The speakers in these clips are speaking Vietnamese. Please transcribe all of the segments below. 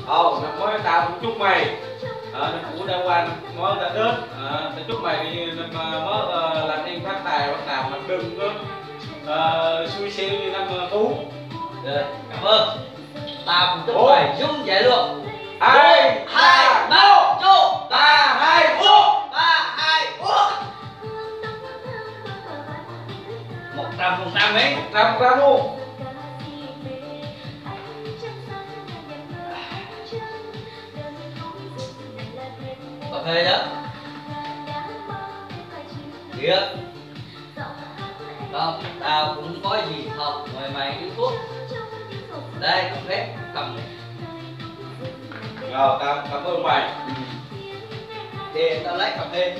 Năm mới tao cũng chúc mày năm cũ đã qua, năm mới đã đến, tao chúc mày đi năm mới làm ăn phát tài bắt đầu mà đừng có xui xẻo như năm cũ. Rồi, cảm ơn. Tao cũng chúc mày giống vậy luôn. 2, 2, 1, chúc 3, 2, 1, 3, 2, 1. 100% ấy. 100 luôn. Cà phê đó. Kìa. Không, tao cũng có gì thật mời mày uống thuốc. Đây, cà phê, cầm đi. Rồi, tao cảm ơn mày. Thì tao lấy cà phê.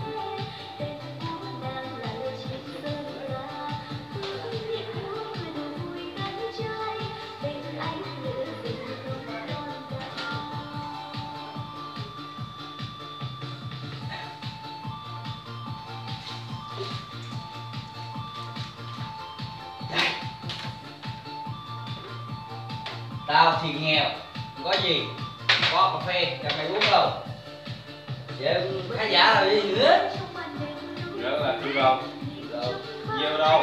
Tao thì nghèo, không có gì, có cà phê cho mày uống đâu. Vậy khán giả là gì nữa? Rất là thương đâu. Nhiều đâu.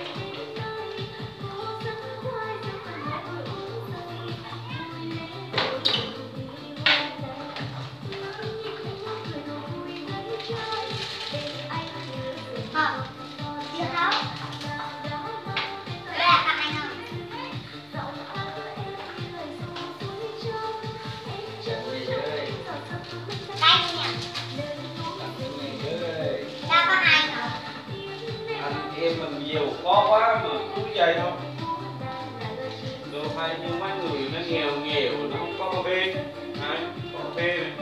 Em mình nhiều khó quá mà cứ vậy thôi. Đâu phải như mấy người nó nghèo nó không có cà phê. Có cà phê này.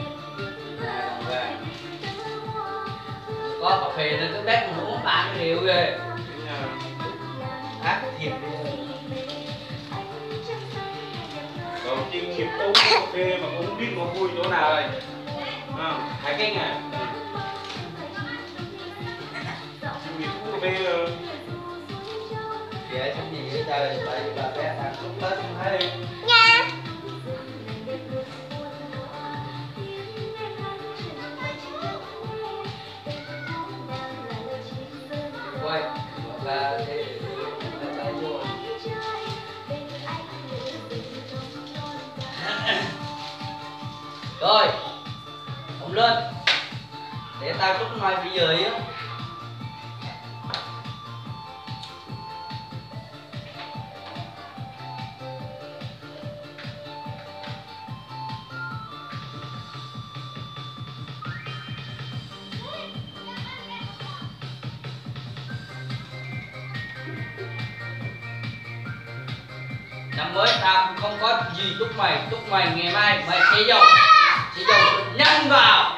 Có cà phê nên cái bếp mình uống bạn nhiều ghê. Ác thiệt đi. Rồi chuyên nghiệp uống cà phê mà cũng không biết ngon vui chỗ nào đây. Hai cái nhà. Chuyên nghiệp uống cà phê rồi. Kệ không gì hết trời, tại vì bà bé ăn lúc Tết không thấy. Nha. Quay, bà thì bà vô. Rồi, ông lên. Để tao chúc mày bây giờ á. Năm mới tao cũng không có gì chúc mày ngày mai mày sẽ giàu nhân vào.